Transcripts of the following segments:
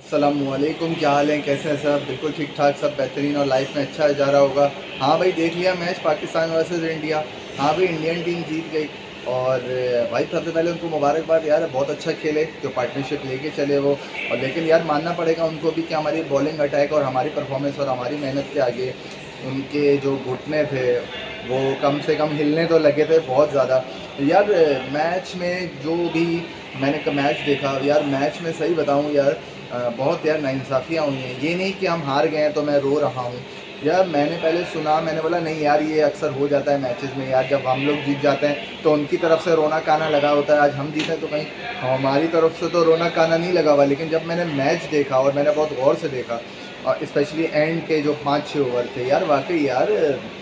अस्सलामुअलैकुम, क्या हाल है, कैसे हैं सब? बिल्कुल ठीक ठाक, सब बेहतरीन और लाइफ में अच्छा जा रहा होगा। हाँ भाई, देख लिया मैच पाकिस्तान वर्सेस इंडिया। हाँ भाई, इंडियन टीम जीत गई। और भाई सबसे पहले उनको मुबारकबाद यार, बहुत अच्छा खेले जो पार्टनरशिप लेके चले वो। और लेकिन यार मानना पड़ेगा उनको भी कि हमारी बॉलिंग अटैक और हमारी परफॉर्मेंस और हमारी मेहनत के आगे उनके जो घुटने थे वो कम से कम हिलने तो लगे थे बहुत ज़्यादा। यार मैच में जो भी मैंने मैच देखा यार, मैच में सही बताऊँ यार, बहुत यार नाइंसाफ़ियाँ हुई हैं। ये नहीं कि हम हार गए हैं तो मैं रो रहा हूँ। यार मैंने पहले सुना, मैंने बोला नहीं यार ये अक्सर हो जाता है मैचेस में यार, जब हम लोग जीत जाते हैं तो उनकी तरफ से रोना गाना लगा होता है। आज हम जीते तो कहीं हमारी तरफ से तो रोना गाना नहीं लगा हुआ। लेकिन जब मैंने मैच देखा और मैंने बहुत गौर से देखा, और स्पेशली एंड के जो 5-6 ओवर थे यार, वाकई यार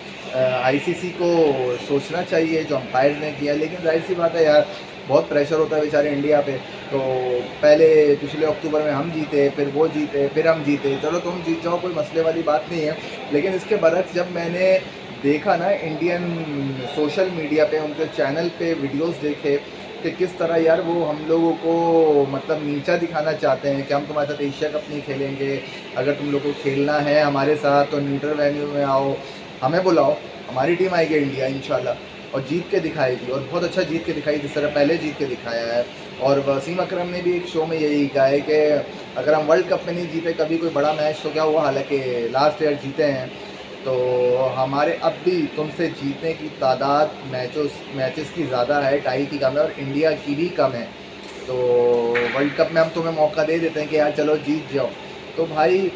आईसीसी को सोचना चाहिए जो अंपायर ने किया। लेकिन जाहिर सी बात है यार, बहुत प्रेशर होता है बेचारे इंडिया पे। तो पहले पिछले अक्टूबर में हम जीते, फिर वो जीते, फिर हम जीते। चलो तुम जीत जाओ, कोई मसले वाली बात नहीं है। लेकिन इसके बरक्स जब मैंने देखा ना इंडियन सोशल मीडिया पे, उनके चैनल पे वीडियोस देखे कि किस तरह यार वो हम लोगों को मतलब नीचा दिखाना चाहते हैं कि हम तुम्हारे साथ एशिया कप नहीं खेलेंगे, अगर तुम लोग को खेलना है हमारे साथ तो न्यूट्रल वेन्यू में आओ, हमें बुलाओ, हमारी टीम आएगी इंडिया इंशाल्लाह और जीत के दिखाएगी। और बहुत अच्छा जीत के दिखाई, जिस तरह पहले जीत के दिखाया है। और वसीम अकरम ने भी एक शो में यही कहा है कि अगर हम वर्ल्ड कप में नहीं जीते कभी कोई बड़ा मैच तो क्या हुआ, हालांकि लास्ट ईयर जीते हैं। तो हमारे अब भी तुमसे जीतने की तादाद मैचेस की ज़्यादा है, टाई की कम है और इंडिया की भी कम है। तो वर्ल्ड कप में हम तुम्हें मौका दे देते हैं कि यार चलो जीत जाओ। तो भाई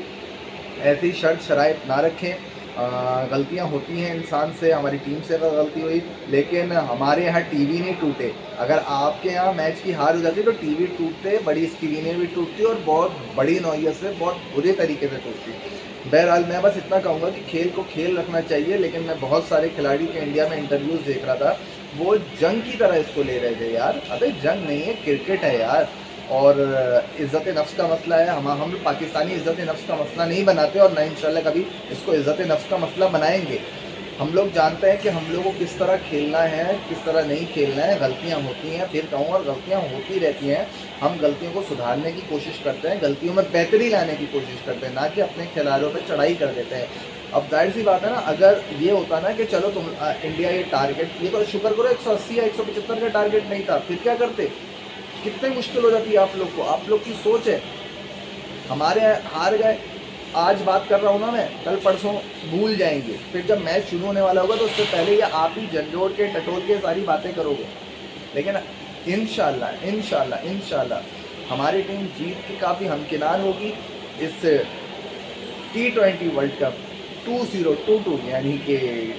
ऐसी शर्त शराइत ना रखें। गलतियां होती हैं इंसान से, हमारी टीम से अगर गलती हुई, लेकिन हमारे यहाँ टीवी नहीं टूटे। अगर आपके यहाँ मैच की हार हो जाती तो टीवी टूटते, बड़ी स्क्रीनें भी टूटती और बहुत बड़ी नौइयत से, बहुत बुरे तरीके से टूटती। बहरहाल मैं बस इतना कहूँगा कि खेल को खेल रखना चाहिए। लेकिन मैं बहुत सारे खिलाड़ी के इंडिया में इंटरव्यूज़ देख रहा था, वो जंग की तरह इसको ले रहे थे यार। अबे जंग नहीं है, क्रिकेट है यार। और इज़्ज़त नफ्स का मसला है। हम पाकिस्तानी इज़्ज़त नफ्स का मसला नहीं बनाते और ना इंशाल्लाह कभी इसको इज़्ज़त नफ्स का मसला बनाएंगे। हम लोग जानते हैं कि हम लोगों को किस तरह खेलना है, किस तरह नहीं खेलना है। गलतियां होती हैं, फिर कहूँ, और गलतियां होती रहती हैं। हम गलतियों को सुधारने की कोशिश करते हैं, गलतियों में बेहतरी लाने की कोशिश करते हैं, ना कि अपने खिलाड़ियों पर चढ़ाई कर देते हैं। अब जाहिर सी बात है ना, अगर ये होता ना कि चलो तुम इंडिया ये टारगेट, ये तो शुक्र करो 180 या 175 का टारगेट नहीं था, फिर क्या करते? कितनी मुश्किल हो जाती है आप लोग को। आप लोग की सोच है, हमारे हार गए, आज बात कर रहा हूँ ना मैं, कल परसों भूल जाएंगे। फिर जब मैच शुरू होने वाला होगा तो उससे पहले ये आप ही झंझोड़ के टटोल के सारी बातें करोगे। लेकिन इंशाल्लाह इंशाल्लाह इंशाल्लाह हमारी टीम जीत की काफ़ी हमकिनार होगी। इस T20 वर्ल्ड कप 2022 यानी कि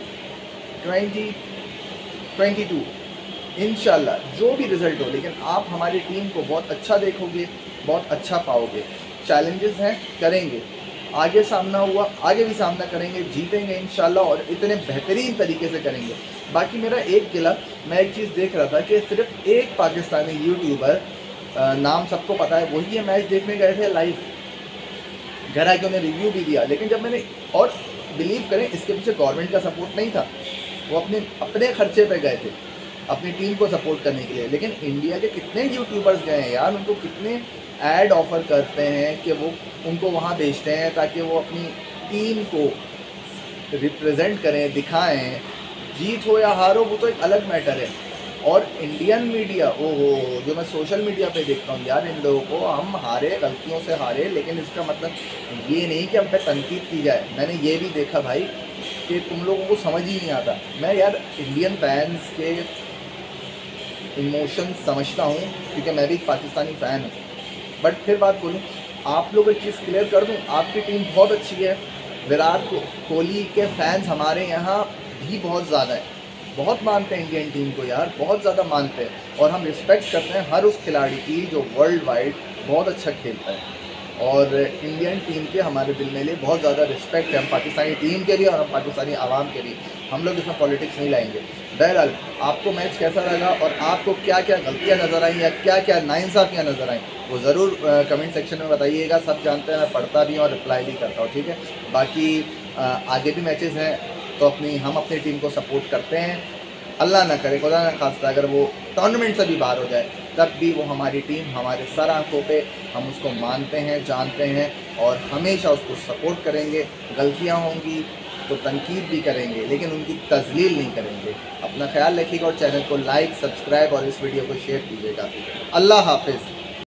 2022 इंशाल्लाह जो भी रिज़ल्ट हो, लेकिन आप हमारी टीम को बहुत अच्छा देखोगे, बहुत अच्छा पाओगे। चैलेंजेस हैं, करेंगे, आगे सामना हुआ आगे भी सामना करेंगे, जीतेंगे इंशाल्लाह और इतने बेहतरीन तरीके से करेंगे। बाकी मेरा एक गिला, मैं एक चीज़ देख रहा था कि सिर्फ एक पाकिस्तानी यूट्यूबर, नाम सबको पता है, वही ये मैच देखने गए थे लाइव, घर आके उन्हें रिव्यू भी दिया। लेकिन जब मैंने, और बिलीव करें इसके पीछे गवर्नमेंट का सपोर्ट नहीं था, वो अपने अपने खर्चे पे गए थे अपनी टीम को सपोर्ट करने के लिए। लेकिन इंडिया के कितने यूट्यूबर्स गए हैं यार, उनको कितने ऐड ऑफ़र करते हैं कि वो उनको वहाँ भेजते हैं ताकि वो अपनी टीम को रिप्रेजेंट करें, दिखाएं। जीत हो या हार हो वो तो एक अलग मैटर है। और इंडियन मीडिया, ओहो, जो मैं सोशल मीडिया पे देखता हूँ यार, इन लोगों को हम हारे, गलतियों से हारे, लेकिन इसका मतलब ये नहीं कि हम पे तनकीद की जाए। मैंने ये भी देखा भाई कि तुम लोगों को समझ ही नहीं आता। मैं यार इंडियन फैंस के इमोशन समझता हूँ क्योंकि मैं भी पाकिस्तानी फ़ैन हूँ। बट फिर बात बोलूँ, आप लोग एक चीज़ क्लियर कर दूँ, आपकी टीम बहुत अच्छी है। विराट कोहली के फैंस हमारे यहाँ भी बहुत ज़्यादा है, बहुत मानते हैं इंडियन टीम को यार, बहुत ज़्यादा मानते हैं। और हम रिस्पेक्ट करते हैं हर उस खिलाड़ी की जो वर्ल्ड वाइड बहुत अच्छा खेलता है। और इंडियन टीम के हमारे दिल में लिए बहुत ज़्यादा रिस्पेक्ट है, हम पाकिस्तानी टीम के भी और हम पाकिस्तानी आवाम के भी। हम लोग इसमें पॉलिटिक्स नहीं लाएंगे। बहरहाल आपको मैच कैसा लगा और आपको क्या क्या गलतियां नज़र आई या क्या क्या नाइंसाफ़ियाँ नज़र आई, वो ज़रूर कमेंट सेक्शन में बताइएगा। सब जानते हैं, मैं पढ़ता भी हूँ और रिप्लाई भी करता हूँ, ठीक है। बाकी आगे भी मैचेस हैं तो हम अपनी टीम को सपोर्ट करते हैं। अल्लाह ना करे, खुदा ना खास्ता अगर वो टूर्नामेंट से भी बाहर हो जाए, तब भी वो हमारी टीम हमारे सर आँखों पे, हम उसको मानते हैं, जानते हैं और हमेशा उसको सपोर्ट करेंगे। गलतियाँ होंगी तो तनकीद भी करेंगे, लेकिन उनकी तज़लील नहीं करेंगे। अपना ख्याल रखिएगा और चैनल को लाइक, सब्सक्राइब और इस वीडियो को शेयर कीजिएगा। अल्लाह हाफ़िज़।